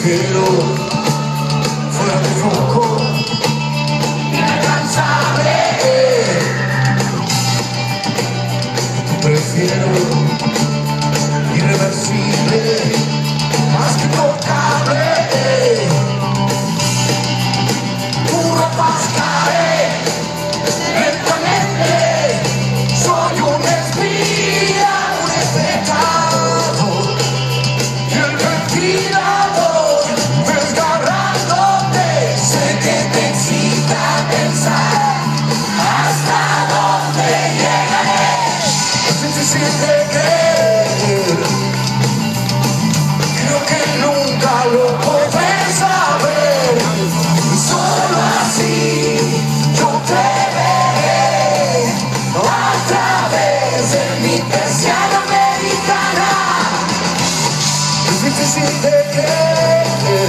prefiero fuera de foco, inalcanzable. Prefiero irreversible, más que intocable. Pura paz cae lentamente. Soy un espía, un espectador, y el ventilador desgarrándote. Sé que te excita pensar hasta dónde llegaré. Es difícil de creer, creo que nunca lo podré saber. Solo así yo te veré a través de mi persiana americana. Es difícil de creer,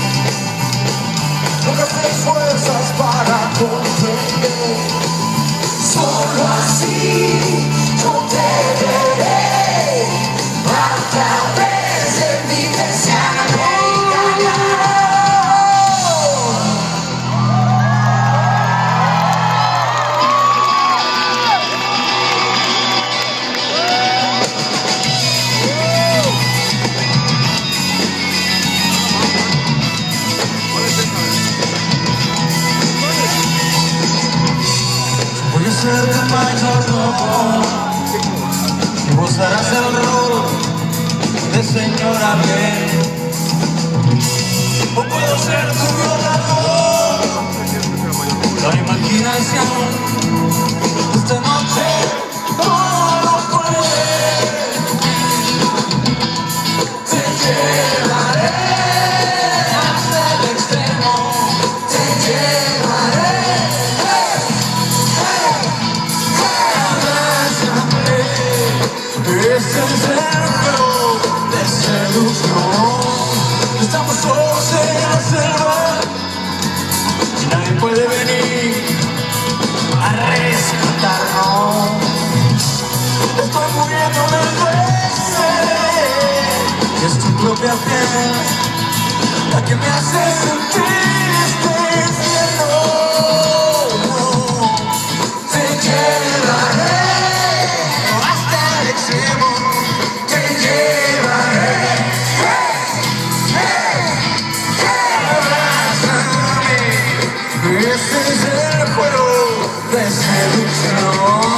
no gastes fuerzas para comprender. Solo así yo te veré a través de mi persiana americana. Voy a ser tu mayordomo y vos darás el rol de señora bien. O puedo ser tu violador. La imaginación esta noche todo lo puede. Te llevaré hasta el extremo. Te llevaré. Este es el juego de seducción. Estamos solos en la selva y nadie puede venir a rescatarnos. Estoy muriendo de sed y es tu propia piel la que me hace sentir este infierno. Te llevaré hasta el extremo, te llevaré. Abrázame, este es el juego de seducción.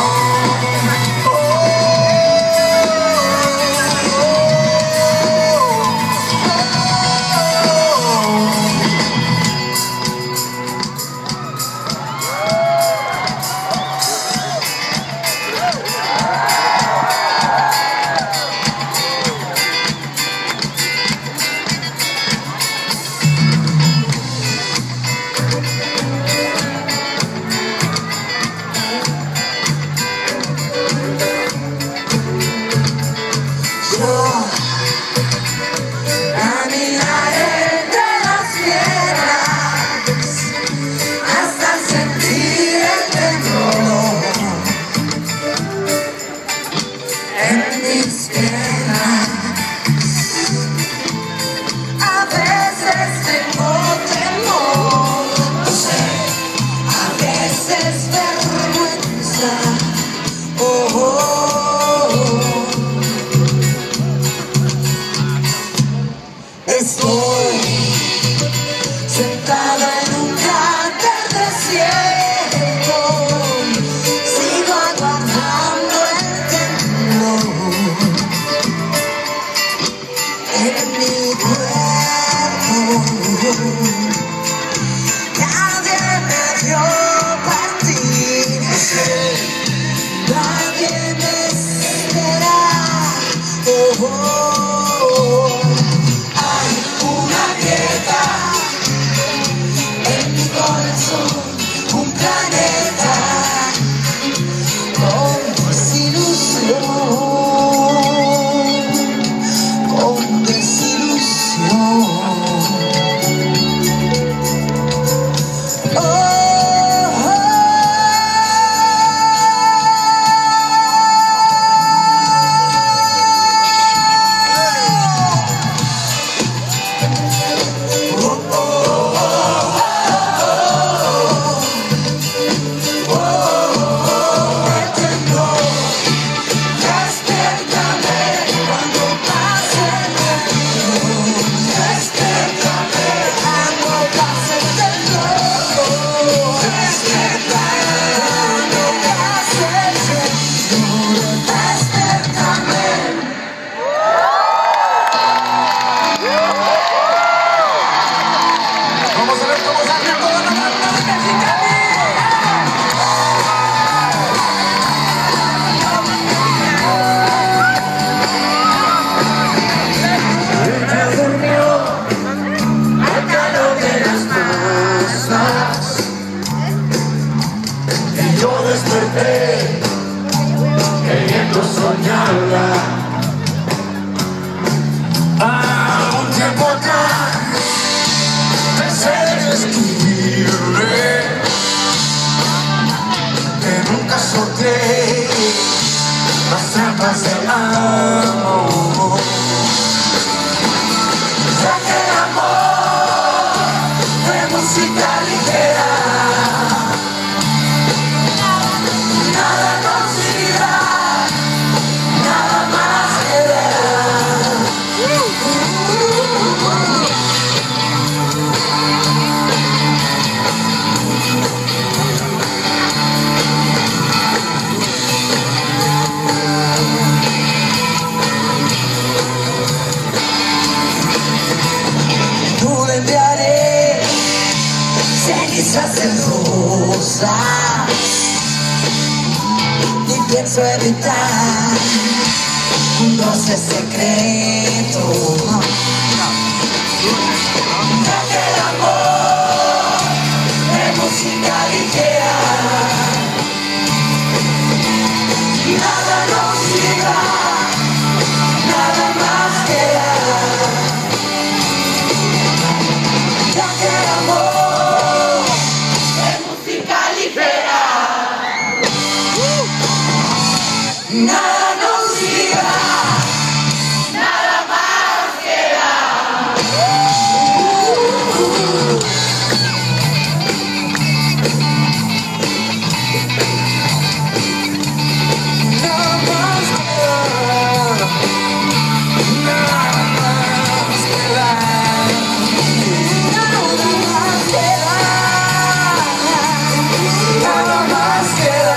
Estoy sentada en un cráter desierto, sigo aguardando el tiempo en mi cuerpo. Nadie me vio partir, nadie me espera. Un planeta con desilusión, oh, oh. más te amo. Ya que el amor de música ligera, nada nos dirá, nada más quedará. Tú le enviaré cenizas de rosas y pienso evitar un roce secreto. Ya que el amor de música ligera, nada nos llega, nada más quedará. Ya que el amor de música ligera, nada nos llega, nada más queda. Nada más queda, nada más queda. Nada más queda.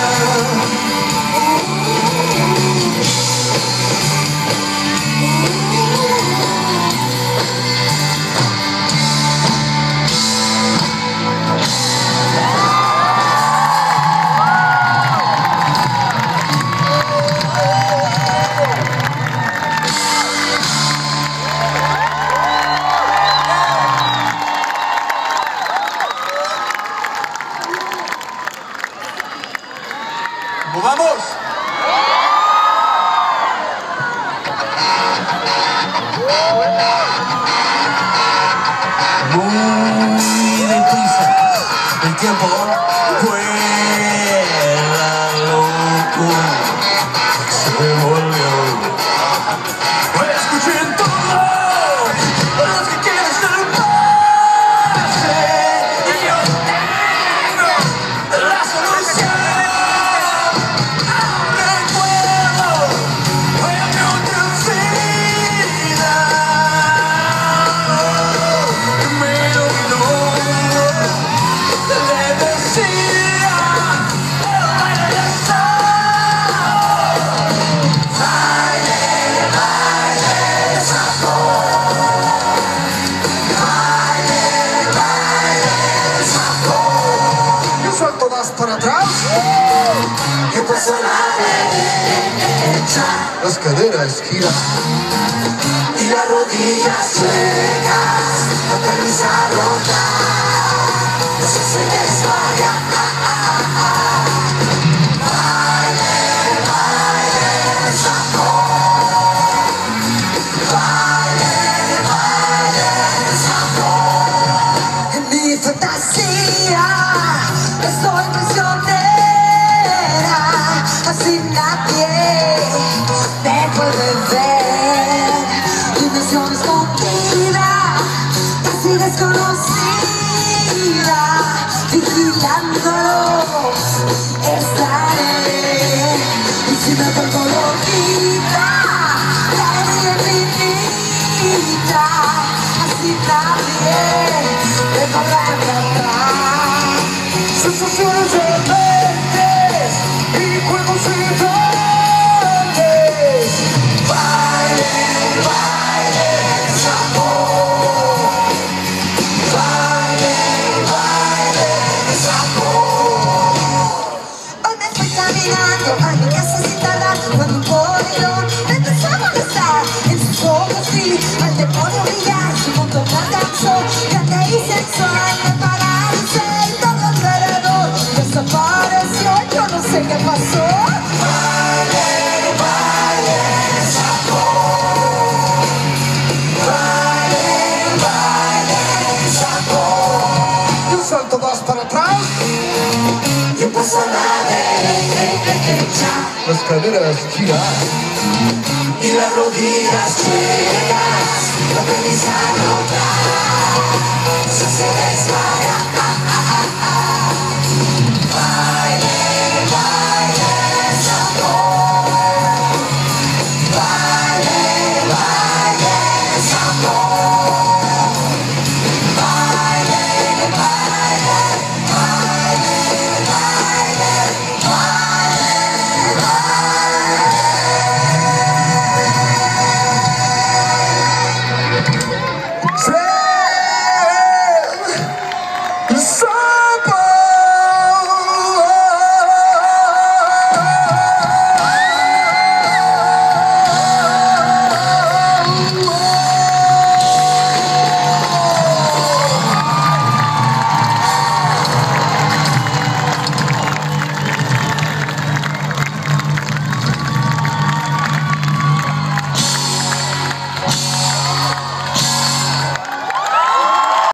¡Vamos! Muy deprisa, el tiempo vuela loco, se volvió. Escuchen todos los que quieren salvarse, y yo tengo la solución. Para atrás, que pasa la derecha, las caderas giran y las rodillas chuecas, la camisa rota, eso se desvaya. Baile, baile, saco. Baile, baile, saco. En mi fantasía soy prisionera, así nadie me puede ver. Dimensión escondida, casi desconocida, vigilándolos estaré. Y si me vuelvo loquita, la alegría infinita, así nadie me podrá atrapar. Sensaciones rebeldes y juegos grandes. Baile, baile, sabor. Baile, baile, sabor. Hoy me estoy caminando a mi casa citada, cuando un policón me empezó a molestar. En sus ojos vi al demonio brillar, su mundo me alcanzó, grande y sexual, me paralizé y todo alrededor desapareció. Las caderas girar y las rodillas chuecas, la premisa no da, se desmaya. Baile, baile, sabor. Baile, baile, sabor. Baile, baile, baile, baile, baile.